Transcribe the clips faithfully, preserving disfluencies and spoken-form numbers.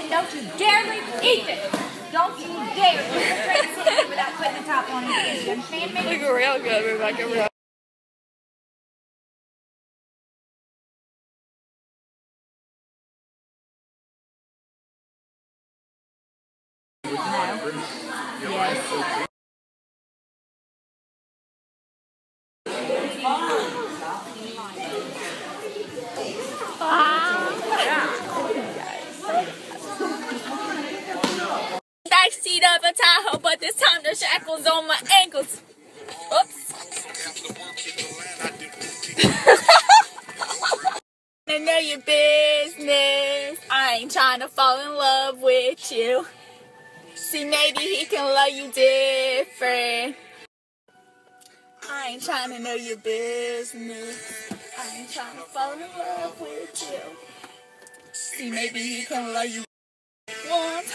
and don't you dare leave Ethan. Don't you dare leave the dress without putting the top on his head. You understand me? Look around, go back around. No. Yes. Backseat of a Tahoe, but this time the shackles on my ankles. Oops. I know your business. I ain't trying to fall in love with you. See, maybe he can love you different. I ain't trying to know your business. I ain't trying to fall in love with you. See, maybe he can love you once.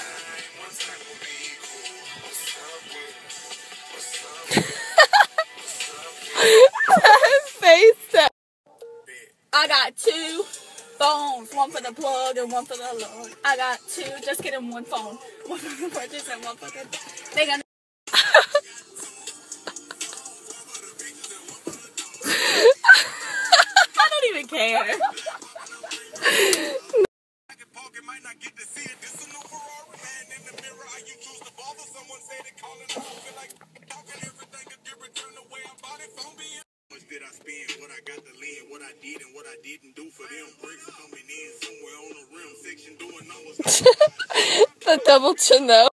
Face that. I got two phones, one for the plug and one for the load. I got two, just kidding, one phone. One for the purchase and one for the... They got... I don't even care. Did I spend what I got to lend, what I did and what I didn't do for them? Bricks coming in somewhere on the rim section doing numbers. The double chin though.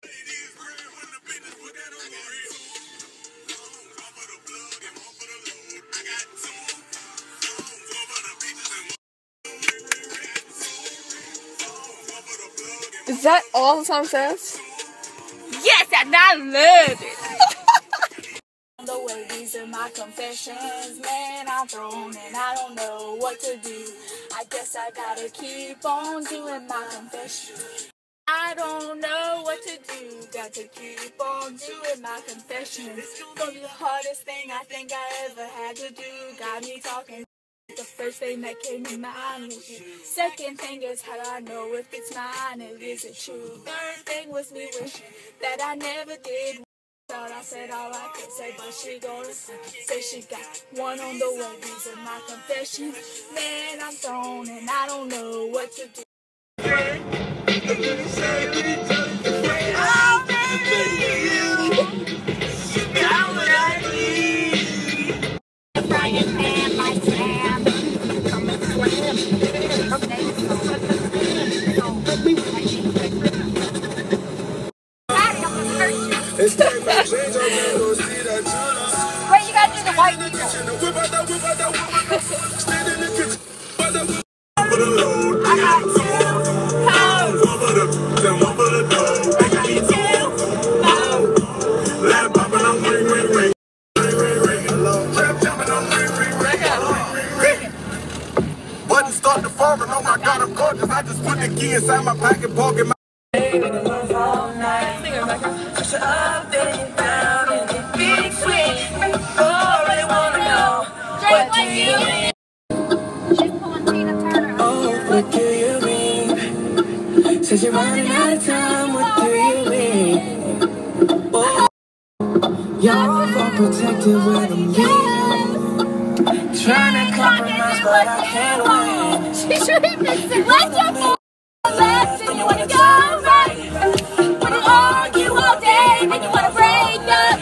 Is that all the song says? Yes, and I love it. The way these are my confessions, man, I'm thrown and I don't know what to do. I guess I gotta keep on doing my confessions. I don't know what to do, got to keep on doing my confessions. Gonna be the hardest thing I think I ever had to do, got me talking. The first thing that came to mind was you. Second thing is, how do I know if it's mine and is it true? Third thing was me wishing that I never did. Thought I said all I could say, but she gonna say she got one on the way. These are my confessions. Man, I'm thrown and I don't know what to do. Oh, baby, you got what I need. Frying pan like Sam. Come and slam. Wait, you gotta do the white people. I got two hoes. One for the, one for the dog. I got two hoes. Let pop and I'm ring, ring, ring. Ring, ring, ring. Trap jumping on ring, ring, ring. Ring, ring. Button start to fall, and oh my God, I'm gorgeous. I just put the key inside my pocket, pocket. All night. Push it up, then down, and the big swing. Oh, I really wanna know what do you mean? She's pulling Tina Turner. Oh, what do you mean? Says you're running out of time. What do you mean? Oh, you're overprotective when I'm leaving. Trying to compromise, but I can't win. She's really missing. Let's go left, and you wanna go right. Wanna argue all day, then you wanna break up.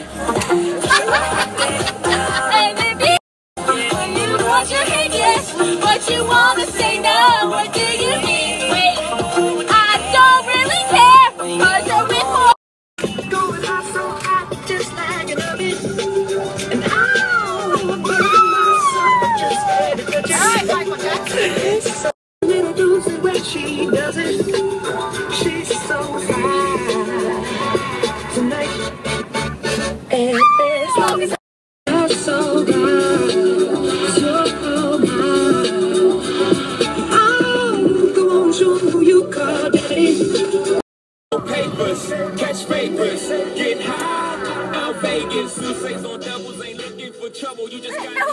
And then be you want your hate, yes, but you wanna say no. What do you mean? Wait, I don't really care, cause you're with more. Going out so hot, just like an oven. And I'm burning myself, just ready to die. Alright, Michael Jackson. Little dudes when she does it. She's so high tonight. And as long as I'm so high, so high, I'm the one who you call daddy. Papers, catch papers, get high out Vegas. Who says on devils ain't looking for trouble? You just got